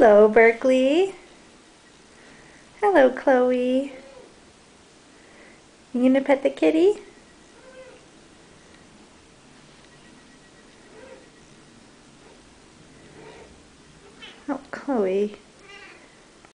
Hello, Berkeley. Hello, Chloe. You gonna pet the kitty? Oh, Chloe.